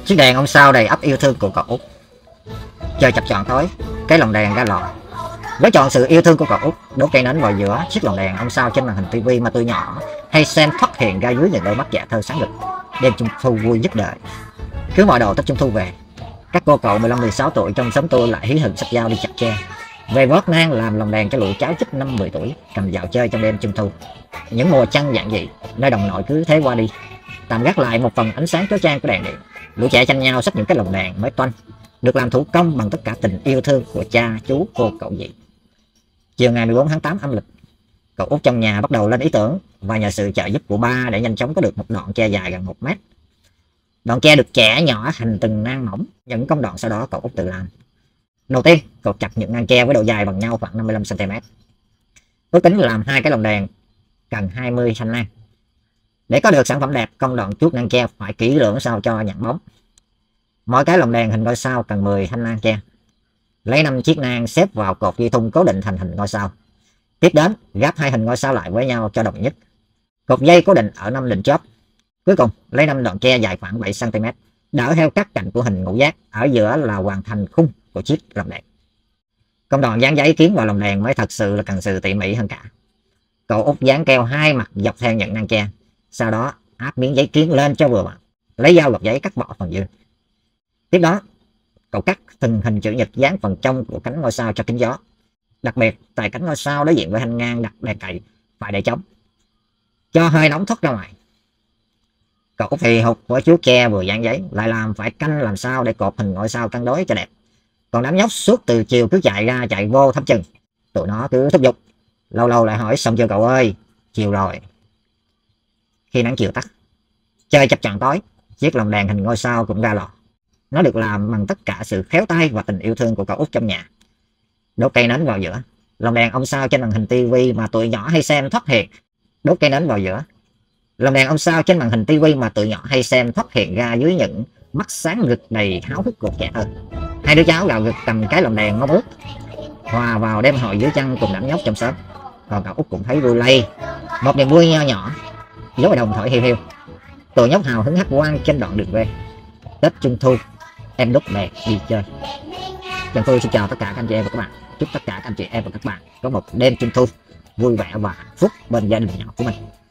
Chiếc đèn ông sao đầy ắp yêu thương của cậu Út. Trời chập choạng tối, cái lồng đèn ra lò. Với trọn sự yêu thương của cậu Út, đốt cây nến vào giữa chiếc lồng đèn ông sao trên màn hình tivi mà tôi nhỏ hay xem thoát hiện ra dưới những đôi mắt dạ thơ sáng rực. Đêm trung thu vui nhất đời. Cứ mọi đồ Tết Trung thu về, các cô cậu 15-16 tuổi trong xóm tôi lại hí hửng xách dao đi chặt tre, về vót nang làm lồng đèn cho lũ cháu chích 5-10 tuổi cầm dạo chơi trong đêm trung thu. Những mùa trăng giản dị nơi đồng nội cứ thế qua đi, tạm gác lại một phần ánh sáng chói chang của đèn điện. Lũ trẻ tranh nhau xách những cái lồng đèn mới toanh, được làm thủ công bằng tất cả tình yêu thương của cha, chú, cô, cậu dì. Chiều ngày 14 tháng 8 âm lịch, cậu Út trong nhà bắt đầu lên ý tưởng và nhờ sự trợ giúp của ba để nhanh chóng có được một đoạn tre dài gần 1 mét. Đoạn tre được chẻ nhỏ thành từng nang mỏng, những công đoạn sau đó cậu Út tự làm. Đầu tiên, cậu chặt những nang tre với độ dài bằng nhau khoảng 55 cm. Ước tính làm 2 cái lồng đèn cần 20 thanh nang. Để có được sản phẩm đẹp, công đoạn chuốt nang tre phải kỹ lưỡng sao cho nhận bóng. Mỗi cái lồng đèn hình ngôi sao cần 10 thanh nang tre. Lấy 5 chiếc nang xếp vào cột dây thun cố định thành hình ngôi sao. Tiếp đến, gáp 2 hình ngôi sao lại với nhau cho đồng nhất. Cột dây cố định ở 5 đỉnh chóp. Cuối cùng, lấy 5 đoạn tre dài khoảng 7 cm, đỡ theo các cạnh của hình ngũ giác, ở giữa là hoàn thành khung của chiếc lồng đèn. Công đoạn dán giấy kiến vào lồng đèn mới thật sự là cần sự tỉ mỉ hơn cả. Cậu Út dán keo 2 mặt dọc theo những nang tre, sau đó áp miếng giấy kiến lên cho vừa vặn, lấy dao lọc giấy cắt bỏ phần dư. Tiếp đó, cậu cắt từng hình chữ nhật dán phần trong của cánh ngôi sao cho kín gió. Đặc biệt, tại cánh ngôi sao đối diện với thanh ngang đặt đèn cậy phải để trống, cho hơi nóng thoát ra ngoài. Cậu Út thì hụt với chuốt tre vừa dán giấy, lại làm phải canh làm sao để cột hình ngôi sao cân đối cho đẹp. Còn đám nhóc suốt từ chiều cứ chạy ra chạy vô thăm chừng, tụi nó cứ thúc giục, lâu lâu lại hỏi xong chưa cậu ơi, chiều rồi. Khi nắng chiều tắt, trời chập choạng tối, chiếc lồng đèn hình ngôi sao cũng ra lò. Nó được làm bằng tất cả sự khéo tay và tình yêu thương của cậu Út trong nhà. Đốt cây nến vào giữa, lồng đèn ông sao trên màn hình tivi mà tụi nhỏ hay xem thoát hiện. Đốt cây nến vào giữa, lồng đèn ông sao trên màn hình tivi mà tụi nhỏ hay xem thoát hiện ra dưới những mắt sáng rực đầy háo hức của trẻ thơ. Hai đứa cháu gào gật cầm cái lồng đèn ngó ướt, hòa vào đêm hội dưới trăng cùng đám nhóc trong xóm. Còn cậu Út cũng thấy vui lây, một niềm vui nho nhỏ. Gió đồng thổi hiu hiu, tụi nhóc hào hứng hát vang trên đoạn đường về. Tết Trung thu, em đốt mẹ đi chơi. Trần Phu xin chào tất cả các anh chị em và các bạn. Chúc tất cả các anh chị em và các bạn có một đêm Trung thu vui vẻ và hạnh phúc bên gia đình nhỏ của mình.